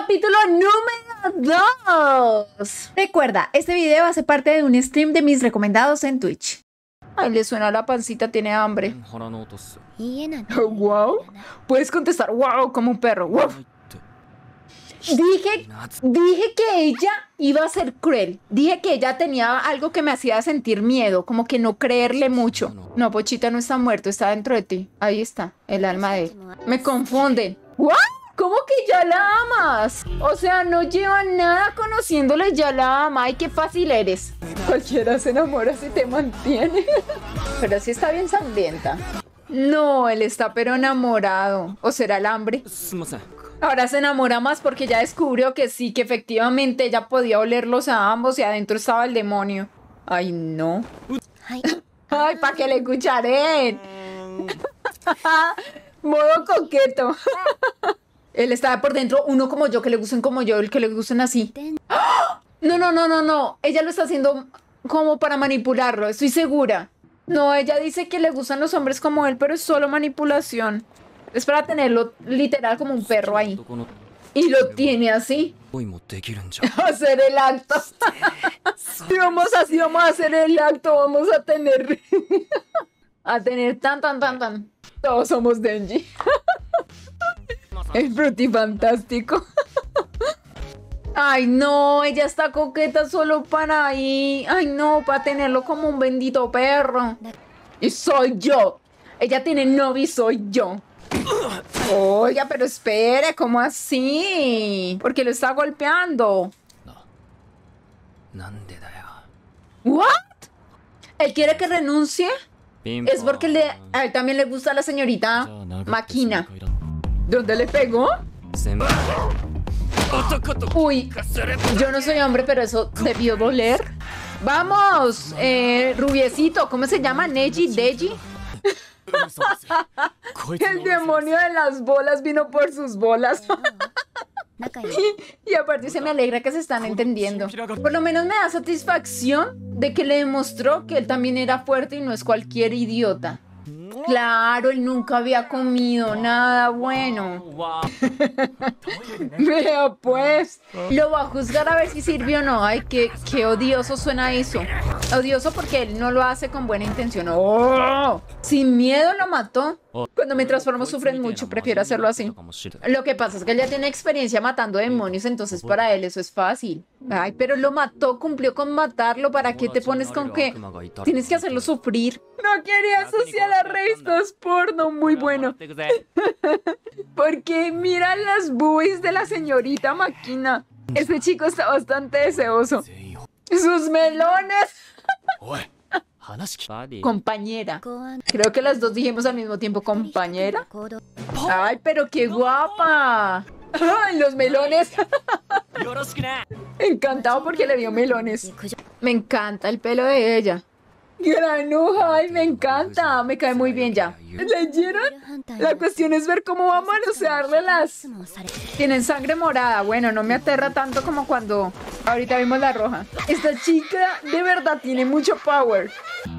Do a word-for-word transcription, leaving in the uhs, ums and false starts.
capítulo número dos. Recuerda, este video hace parte de un stream de mis recomendados en Twitch. Ay, le suena la pancita, tiene hambre. Oh, wow. Puedes contestar wow como un perro. Wow. Dije, dije que ella iba a ser cruel. Dije que ella tenía algo que me hacía sentir miedo, como que no creerle mucho. No, Pochita no está muerto, está dentro de ti. Ahí está, el alma de él. Me confunden. ¿What? ¿Cómo que ya la amas? O sea, no lleva nada conociéndole, ya la ama. Ay, qué fácil eres. Cualquiera se enamora si te mantiene. Pero sí está bien sangrienta. No, él está pero enamorado. ¿O será el hambre? Ahora se enamora más porque ya descubrió que sí, que efectivamente ella podía olerlos a ambos y adentro estaba el demonio. Ay, no. Ay, para que le cucharen. Modo coqueto. Él estaba por dentro, uno como yo, que le gusten como yo, el que le gusten así. No, no, no, no, no. Ella lo está haciendo como para manipularlo, estoy segura. No, ella dice que le gustan los hombres como él, pero es solo manipulación. Es para tenerlo literal como un perro ahí. Y lo tiene así. Hacer el acto. Si vamos así, vamos a hacer el acto. Vamos a tener... a tener tan, tan, tan, tan. Todos somos Denji. El frutifantástico. Ay, no, ella está coqueta solo para ahí. Ay, no, para tenerlo como un bendito perro. Y soy yo. Ella tiene novio y soy yo. Oiga, pero espere, ¿cómo así? ¿Por qué lo está golpeando? ¿What? ¿Él quiere que renuncie? Es porque le, a él también le gusta a la señorita Máquina. ¿Dónde le pegó? Uy, yo no soy hombre, pero eso debió doler. ¡Vamos! Eh, rubiecito, ¿cómo se llama? ¿Neji? ¿Deji? El demonio de las bolas vino por sus bolas. Y aparte se me alegra que se están entendiendo. Por lo menos me da satisfacción de que le demostró que él también era fuerte y no es cualquier idiota. Claro, él nunca había comido nada bueno. Vea pues. Lo va a juzgar a ver si sirvió o no. Ay, qué, qué odioso suena eso. Odioso porque él no lo hace con buena intención. ¡Oh! Sin miedo lo mató. Cuando me transformo sufren mucho, prefiero hacerlo así. Lo que pasa es que él ya tiene experiencia matando demonios, entonces para él eso es fácil. Ay, pero lo mató, cumplió con matarlo. ¿Para qué te pones con que tienes que hacerlo sufrir? No quería asociar a revistas porno, muy bueno. Porque mira las boobies de la señorita Máquina. Este chico está bastante deseoso. ¡Sus melones! Compañera. Creo que las dos dijimos al mismo tiempo compañera. ¡Ay, pero qué guapa! ¡Ay, los melones! Encantado porque le dio melones. Me encanta el pelo de ella. Granuja, ay, me encanta. Me cae muy bien ya. ¿Leyeron? La cuestión es ver cómo va a manosearle las... Tienen sangre morada. Bueno, no me aterra tanto como cuando ahorita vimos la roja. Esta chica de verdad tiene mucho power.